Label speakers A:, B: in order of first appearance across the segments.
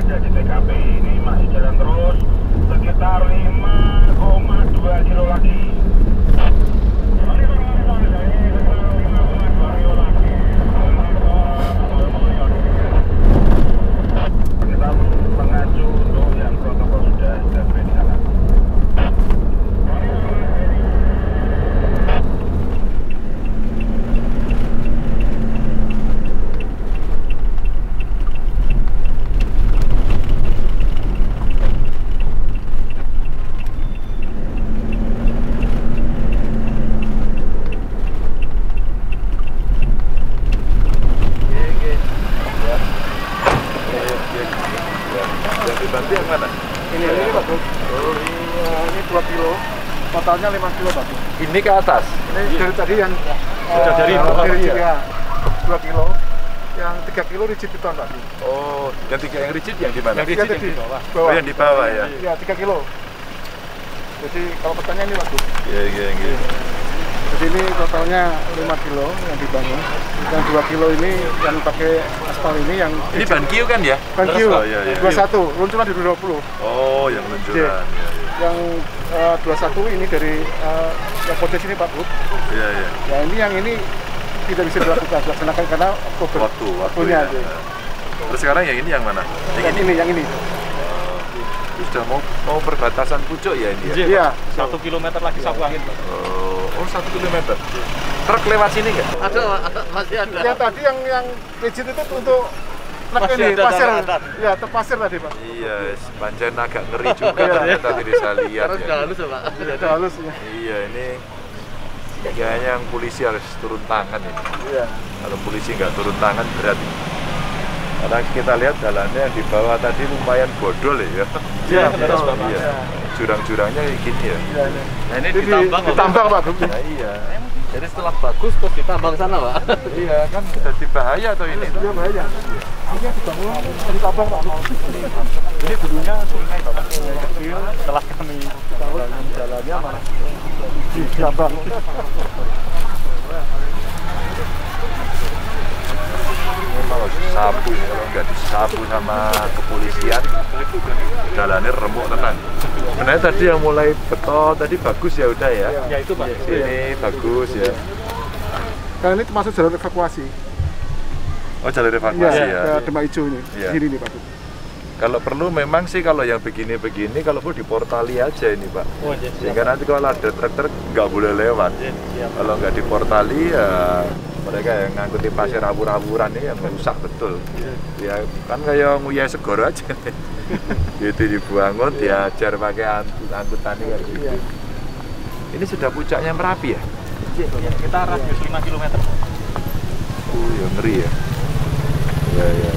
A: ada di TKP ini masih jalan terus sekitar 5,2 kilo lagi. Kita mengacu untuk yang protokol sudah boleh dijalan.
B: Bantu yang mana?
C: Ini Pak Bro. Oh iya, ini 2 kilo. Totalnya 5 kilo Pak Bro.
B: Ini ke atas?
C: Ini dari tadi yang
B: Sudah dari bawah
C: rigid
B: ya?
C: ya. 2 kilo. Yang 3 kilo rigid piton Pak Bro.
B: Oh, yang 3 yang rigid yang di mana?
C: Yang rigid di bawah.
B: Oh, yang di bawah ya?
C: Iya, 3 kilo. Jadi kalau pertanyaan ini Pak Bro.
B: Iya.
C: Jadi ini totalnya 5 kilo yang dibangun. Yang 2 kilo ini yang pakai aspal ini yang
B: Ini ban Q kan ya?
C: ban Q,
B: Oh, iya.
C: 21, luncuran di 20.
B: Oh, yang luncuran.
C: Yang 21 ini dari yang kode sini Pak Bro.
B: Iya.
C: Ya yang ini tidak bisa dilaksanakan karena
B: Waktunya.
C: ya.
B: Terus sekarang yang ini yang mana?
C: Yang ini.
B: Sudah mau perbatasan Pucuk ya ini ya?
C: Iya.
D: 1 kilometer lagi sapu angin Pak.
B: Oh 1 kilometer. Truk lewat sini nggak?
D: Ada, masih ada.
C: Yang tadi yang rigid itu untuk truk
D: Masih
C: ini
D: ada
C: pasir.
D: daratan.
C: Ya, terpasir tadi Pak.
B: Iya, pancen agak ngeri juga ternyata tidak saya lihat
D: Terus
B: ya.
D: udah halus ya Pak.
C: Udah halus ya.
B: Iya, ini kayaknya yang polisi harus turun tangan ini.
C: Iya.
B: Kalau polisi nggak turun tangan berat. Karena kita lihat jalannya yang di bawah tadi lumayan bodol ya.
C: Iya,
B: betul.
C: Pak.
B: Iya. Jurang-jurangnya kayak gini ya.
C: Iya.
D: Nah ini ditambang
C: Pak.
B: Nah, iya.
D: Jadi setelah bagus terus ditambang sana Pak.
B: Iya, kan jadi bahaya atau ini?
C: Iya, bahaya. Ini dibangun ditambang Pak. Ini dulunya sungai Pak. Kecil.
D: Setelah kami
C: Bangun jalannya malah ditambang.
B: Kalau disapu, kalau nggak disapu sama kepolisian, jalannya remuk tenang. Sebenarnya tadi yang mulai beton tadi bagus ya udah ya.
D: ya itu Pak.
B: Ini bagus ya.
C: Karena ini termasuk jalur evakuasi.
B: Oh jalur evakuasi ya.
C: Ke Demak Ijo ini.
B: Iya.
C: Sini nih Pak.
B: Kalau perlu memang sih kalau yang begini-begini kalau perlu diportali aja ini Pak.
D: Oh, iya,
B: Sehingga nanti kalau ada truk-truk nggak boleh lewat.
D: Siap.
B: Kalau nggak diportali ya mereka yang ngangkuti pasir abur-aburan ini yang merusak betul. Ya kan kayak nguyai segoro aja. Gitu dibangun, diajar pakai angkutan ini.
C: Iya.
B: Ini sudah puncaknya Merapi ya?
D: Kita radius 5 km.
B: Oh ya ngeri ya. Ya.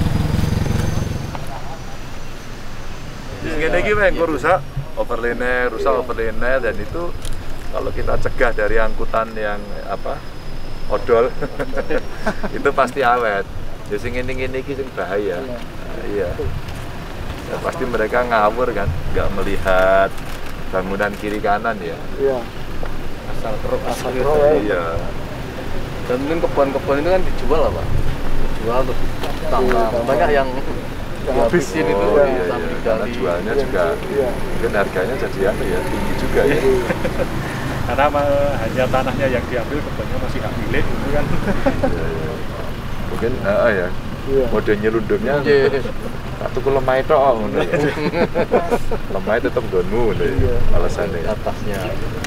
B: Segini lagi yang rusak overlane dan itu kalau kita cegah dari angkutan yang odol itu pasti awet. Ya sing ngene iki sing bahaya. Iya. Ya, pasti mereka ngawur kan, nggak melihat bangunan kiri kanan ya.
C: Iya.
D: Asal truk
B: Iya.
D: Dan mungkin kebun-kebun itu kan dijual lah Pak. Dijual terus ditambang. Banyak yang
C: habisin
D: itu
B: Oh,
D: di
B: iya.
D: samping
B: Karena
D: gali.
B: jualnya juga
C: Iya.
B: mungkin harganya jadi tinggi juga ya.
E: Karena hanya tanahnya yang diambil, kebunnya masih hak milik itu kan.
B: Mungkin ya.
C: Iya.
B: Mode nyelundupnya satu ku lemah itu ngono ya. Lemah tetep nggonmu ngono ya. Alasannya.
D: Atasnya.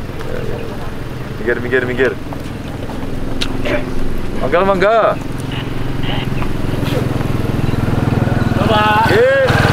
B: Minggir. Mangga.
D: Bapak.